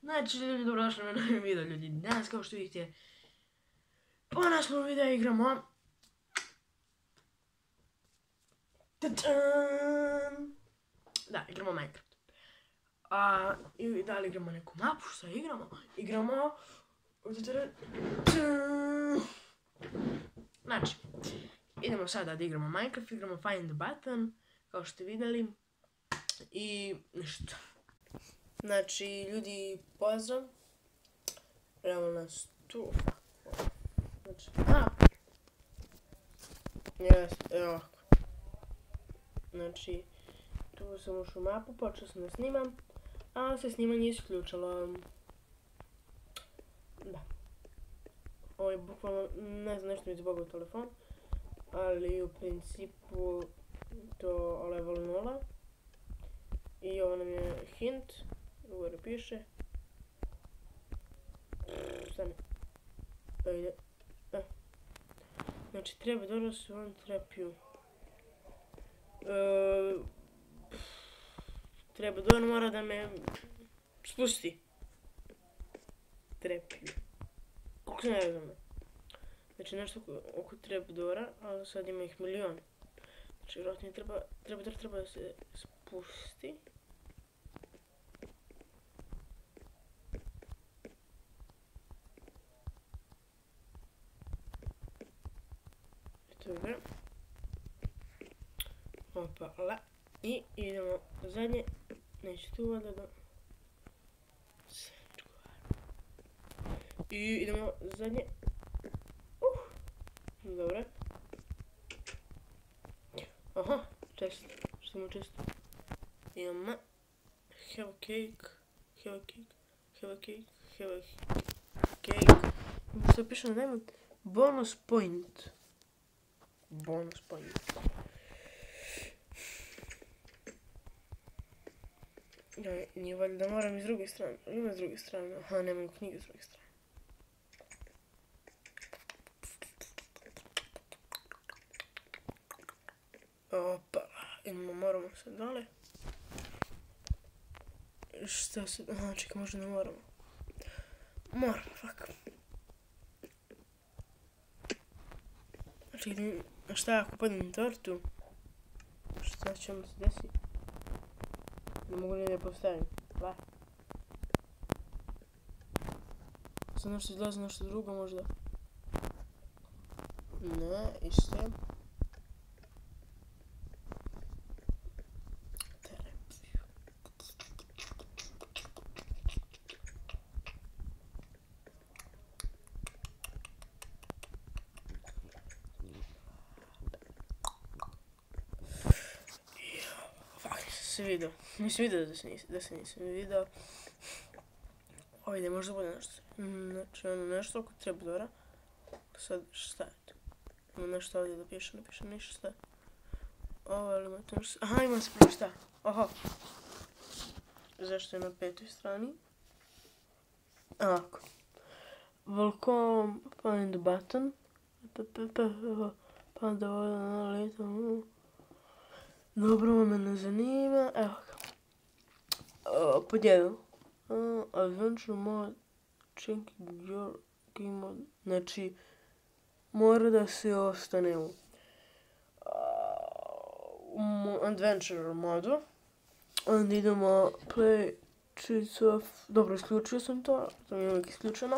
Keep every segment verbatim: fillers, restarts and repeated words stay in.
Znači, ljudi, dobrodošli na novi video, ljudi. Danas, kao što vidite, po našem videu igramo... Ta-tan! Da, igramo Minecraft. A, i da li igramo neku mapu, što igramo? Igramo... Znači, idemo sada da igramo Minecraft, igramo Find the Button, kao što ste vidjeli. I ništa. Znači, ljudi, pozdrav. Evo nas tu. Znači, a! Jest, evo ovako. Znači, tu sam ušao u mapu, počeo sam da snimam, a se snimanje isključilo. Da. Ovo je bukvalno, ne znam, nešto mi je zbogao telefon, ali u principu to level nula. I ovo nam je hint, gore piše. Stani. Ajde. E. Znači, treba dobro se on trepiju. E, treba dobro mora da me spusti. Trepiju. Kako se ne razume. Znači, nešto oko trepdora, ali sad ima ih milion. Znači, vjerojatno treba, treba, treba da se spusti. Dobro. Opala. I idemo zadnje. Neće tu valjda da... I idemo zadnje. Uh. Dobro. Aha, čest. Što mu čest? Imamo. Have a cake. Have a cake. Have a cake. Have a cake. Što piše na diamond? Bonus point. Bonus point. Ja, nije valjda moram iz druge strane. Ima s druge strane. Aha, nemam knjige s druge strane. Opa, idemo, moramo se dole. Šta se... Aha, čekaj, možda ne moramo. Moramo, fuck. Čekaj, šta ako padem tortu? Šta će vam se desiti? Ne mogu ni da je postavim. Va. Sad nešto izlazi, nešto drugo možda. Ne, isto je. Se vidio, nisam vidio da se nisam, da se nisam vidio. Ovdje možda bude nešto. Znači ono nešto oko trepdora. Sad šta je to? Ima nešto ovdje da piše, ne piše ništa. Ovo ali ima to nešto. Aha, ima se prvo šta. Oho. Zašto je na petoj strani? Ovako. Welcome, find the button. Pa da ovdje na leto. Dobro, me ne zanima, evo ga. Uh, pod jedan. Uh, adventure mode, checking your game mode. Znači, mora da se ostane u uh, adventure modu. Onda idemo play cheats off. Dobro, isključio sam to, to mi je uvijek isključeno.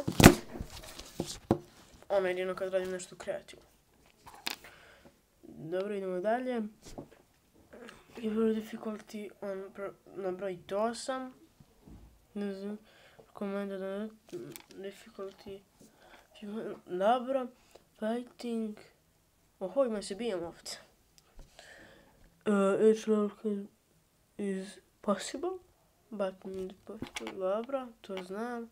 Ono jedino kad radim nešto kreativno. Dobro, idemo dalje. Your difficulty on na broj osam. Ne znam, recommended da difficulty. Dobro, fighting. Oho, ima se bijem ovdje. Uh, each level is possible, but not possible. Dobro, to znam.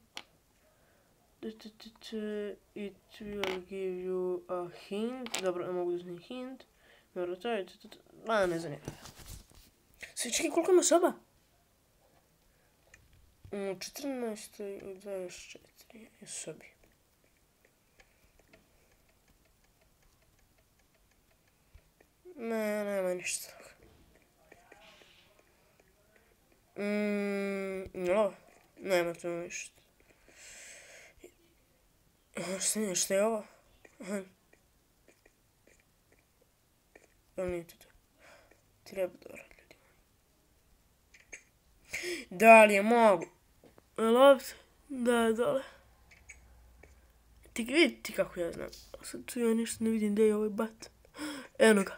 It will give you a hint. Dobro, ne mogu da znam hint. Dobro, to je... A, ne znam. Sve, čekaj, koliko ima soba? U četrnaest i dvadeset četiri je sobi. Ne, nema ništa. Mm, no, ne. Nema tu ništa. Šta je, šta je ovo? Aha. Jel nije to to? Treba dobro, ljudi. Da li je mogu? Jel ovdje? Da, dole. Ti vidi ti kako ja znam. Sad tu ja ništa ne vidim gdje je ovaj bat. Eno ga.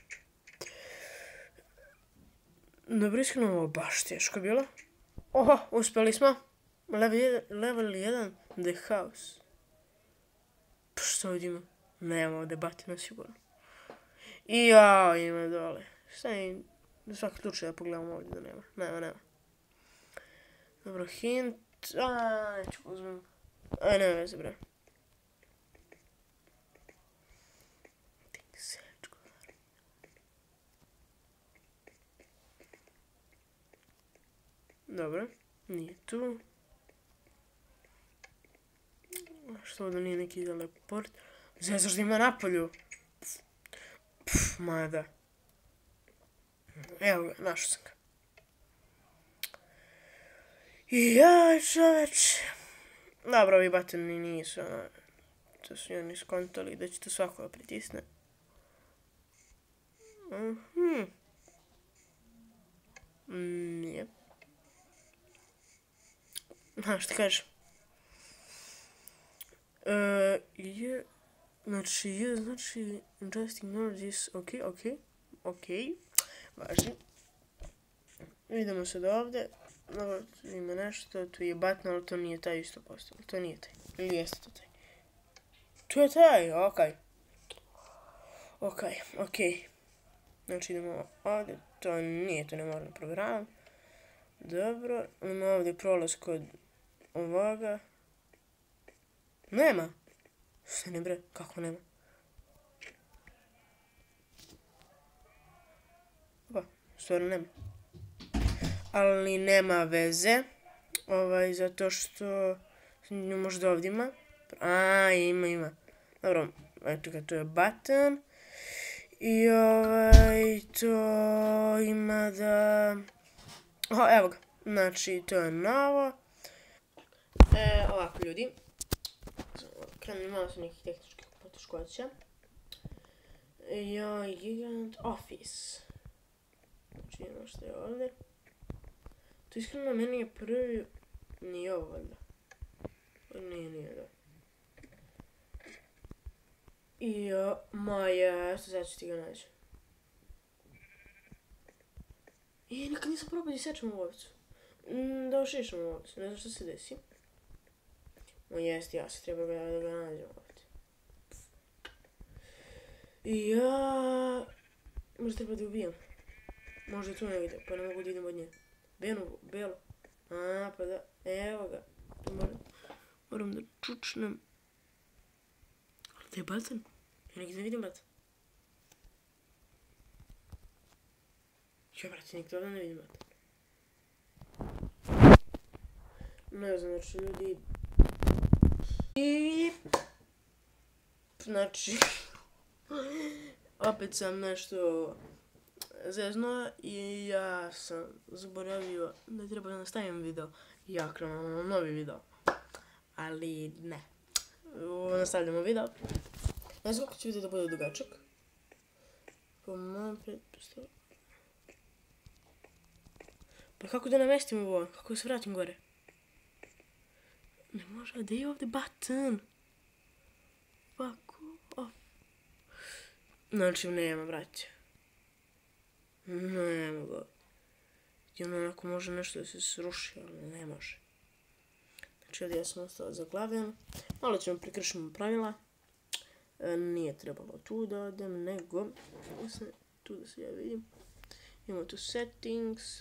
Dobro, iskreno ovo baš teško bilo. Oho, uspjeli smo. Level jedan, The House. Pa što ovdje ima? Nema ovdje batina sigurno. I jao, ima dole. Šta je? Na svaki slučaj da pogledamo ovdje da nema. Nema, nema. Dobro, hint. Aaaa, neću uzmem. Aj, nema veze, bre. Dobro, nije tu. Što ovdje nije neki teleport? Zezaš da ima napolju. Pff, mada. Evo ga, našao sam ga. Jaj, čoveč. Dobro, ovi batoni nisu, ono, to su oni skontali da će to svako da pritisne. Mhm. Nije. Ha, šta kažeš? Uh, je, znači, je, znači, just ignore this, ok, ok, ok, važi. Vidimo se do ovdje, dobro, tu ima nešto, tu je button, ali to nije taj isto postao, to nije taj, ili jeste to taj? Tu je taj, ok. Ok, ok. Znači idemo ovdje, to nije, to ne moram program. Dobro, imamo ovdje prolaz kod ovoga. Nema. Šta ne bre, kako nema? Opa, stvarno nema. Ali nema veze. Ovaj, zato što možda ovdje ima. A, ima, ima. Dobro, eto ga, to je button. I ovaj, to ima da... Oho, evo ga. Znači, to je novo. E, ovako, ljudi. Krenem malo su nekih tehničkih poteškoća. Joj, Gigant Office. Znači, imamo što je ovdje. To iskreno meni je prvi... Nije ovo, valjda. Nije, nije, da. I, moja, što sad ću ti ga naći. I, nikad nisam probao da sečem u ovcu. Da ušišam u ovcu, ne znam što se desi. O, jest, ja se treba da ga nađem ovdje. I ja... Možda treba da ubijem. Možda je tu negdje, pa ne mogu da idem od nje. Beno, belo. A, pa da, evo ga. Moram, moram da čučnem. Ali gdje je button? Ja negdje ne vidim button. Ja, brate, nikto ovdje ne vidim button. Ne znam, znači, ljudi... I... Znači... Opet sam nešto... zeznuo i ja sam zaboravio da treba da nastavim video. Ja krenuo na novi video. Ali ne. Nastavljamo video. Ne znam kako će video da bude dugačak. Po mojom pretpostavu. Pa kako da namestim ovo? Kako da se vratim gore? Ne može, da je ovdje button? Fuck off. Znači nema, braće. Nema ga. I ono onako može nešto da se sruši, ali ne može. Znači ovdje ja sam ostala zaglavljen. Malo ćemo prekršimo pravila. E, nije trebalo tu da odem, nego... Tu da se ja vidim. Imamo tu settings.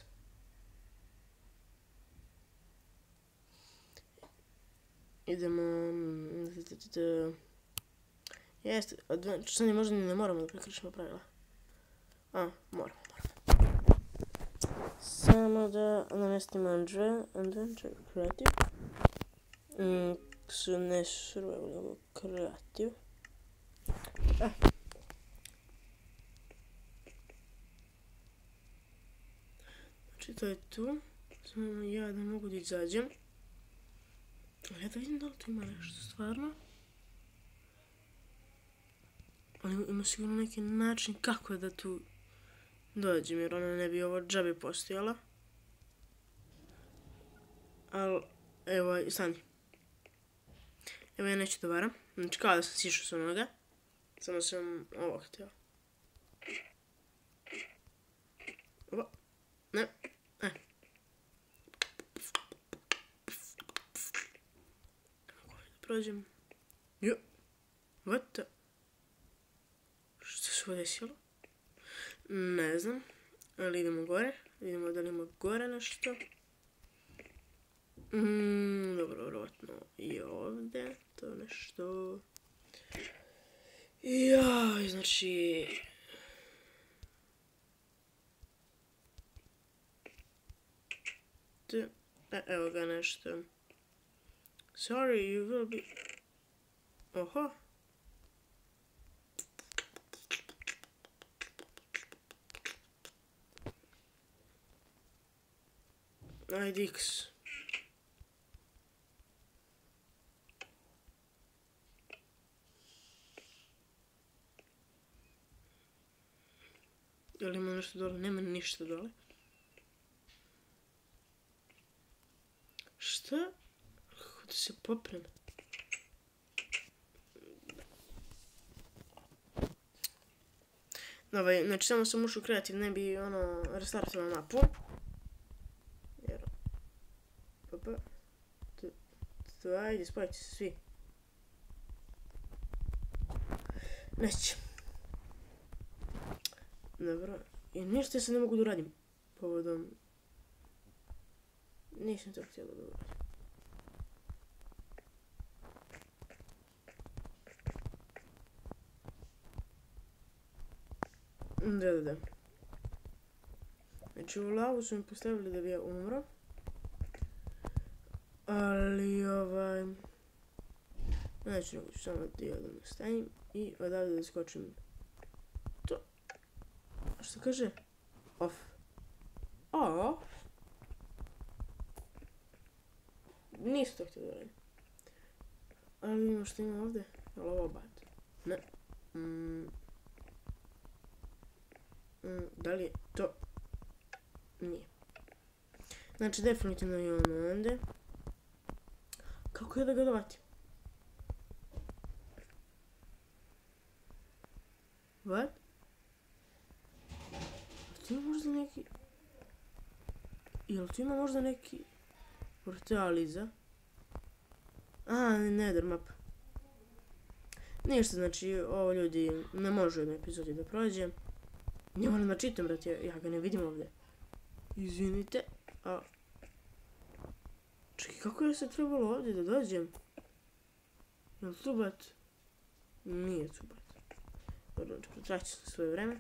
Idemo... Jeste, što možda ni ne moramo da prekršimo pravila. A, moramo, moramo. Samo da namestimo Adventure Creative. Mm, su ne survival Creative. Ah. Znači to je tu. Samo ja da mogu da izađem. Ja da vidim da li tu ima nešto stvarno. Ali ima sigurno neki način kako da tu dođem, jer ona ne bi ovo džabe postojala. Ali, evo, stani. Evo ja neću da varam. Znači kao da sam sišao s onoga. Samo sam ovo htio. Ovo. Ne. E. Kako da prođem? Jo. What the? Što se ovo desilo? Ne znam. Ali idemo gore. Vidimo da li ima gore nešto. Mm, dobro, vjerojatno i ovdje. To nešto... Jaj, znači... E, evo ga nešto. Sorry, you will be... Oho. Ajde, X. Da li ima nešto dole? Nema ništa dole. Šta? Kako da se poprem? Ovaj, znači samo sam ušao kreativ, ne bi ono restartila mapu. Jer... Pa pa... To, ajde, spojite se svi. Neće. Dobro, i ništa se ne mogu da uradim povodom... Nisam to htjela da uradim. Da, da, da. Znači u lavu su mi postavili da bi ja umro. Ali ovaj... Znači nego ću samo da jedan stavim i odavde da skočim. To. A što kaže? Off. Off. Nisu to htio da radim. Ali vidimo što ima ovdje. Je li ovo bad? Ne. Mm. Mm, da li je to? Nije. Znači definitivno je ono ovdje. Kako je da ga dovatim? What? Tu ima možda neki... Jel tu ima možda neki... portal iza? A, nether map. Ništa, znači, ovo ljudi ne može u jednoj epizodi da prođe. Ne moram da čitam, brat, ja, ja ga ne vidim ovdje. Izvinite, a... Čekaj, kako je se trebalo ovdje da dođem? Jel tu bat? Nije tu bat. Dobro, potraću sam svoje vreme.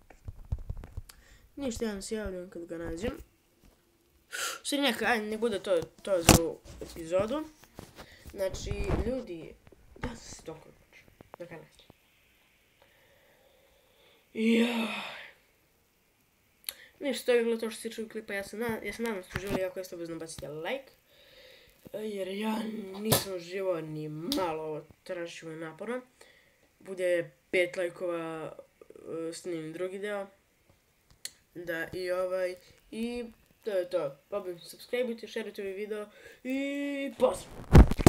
Ništa, ja se javljam kad ga nađem. Sve neka, ajde, ne bude to, to za ovu epizodu. Znači, ljudi, ja sam se toliko odlučio da ga nađem. Jaj. Ništa, to je bilo to što se čuju klipa, ja se nadam, ja se nadam da ste uživali, ako jeste obvezno bacite like. Jer ja nisam uživao ni malo ovo tražimo naporno. Bude pet lajkova, snimim drugi deo. Da, i ovaj, i to je to. Obvezno subscribe-ujte, šerujte ovaj video i pozdrav!